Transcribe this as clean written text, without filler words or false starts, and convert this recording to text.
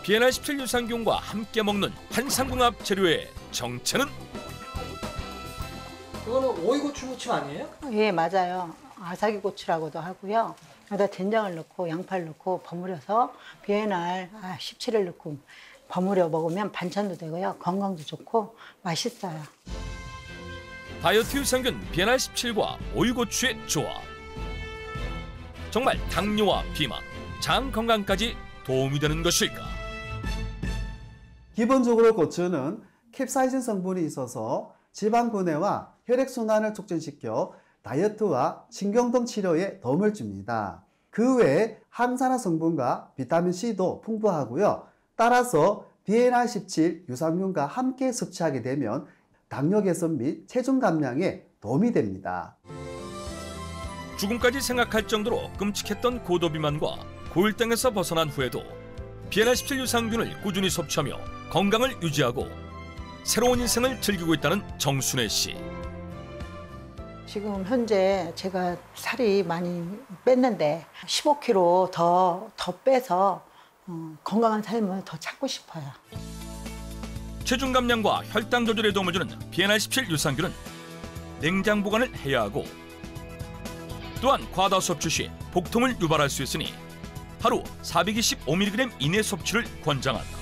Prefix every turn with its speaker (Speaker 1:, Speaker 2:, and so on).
Speaker 1: 비엔알17 유산균과 함께 먹는 한상궁합 재료의 정체는?
Speaker 2: 이거는 오이고추 무침 아니에요?
Speaker 3: 예, 맞아요. 아사기고추라고도 하고요. 여기다 된장을 넣고 양파를 넣고 버무려서 비엔알 17을 넣고 버무려 먹으면 반찬도 되고요. 건강도 좋고 맛있어요.
Speaker 1: 다이어트 유산균 비엔알17과 오이고추의 조합. 정말 당뇨와 비만, 장 건강까지 도움이 되는 것일까?
Speaker 4: 기본적으로 고추는 캡사이신 성분이 있어서 지방 분해와 혈액순환을 촉진시켜 다이어트와 신경통 치료에 도움을 줍니다. 그 외에 항산화 성분과 비타민C도 풍부하고요. 따라서 비엔알17 유산균과 함께 섭취하게 되면 당뇨 개선 및 체중 감량에 도움이 됩니다.
Speaker 1: 죽음까지 생각할 정도로 끔찍했던 고도비만과 고혈당에서 벗어난 후에도 비엔알17 유산균을 꾸준히 섭취하며 건강을 유지하고 새로운 인생을 즐기고 있다는 정순애 씨.
Speaker 3: 지금 현재 제가 살이 많이 뺐는데 15kg 더 빼서 건강한 삶을 더 찾고 싶어요.
Speaker 1: 체중 감량과 혈당 조절에 도움을 주는 비엔알17 유산균은 냉장 보관을 해야 하고 또한 과다 섭취 시 복통을 유발할 수 있으니 하루 425mg 이내 섭취를 권장한다.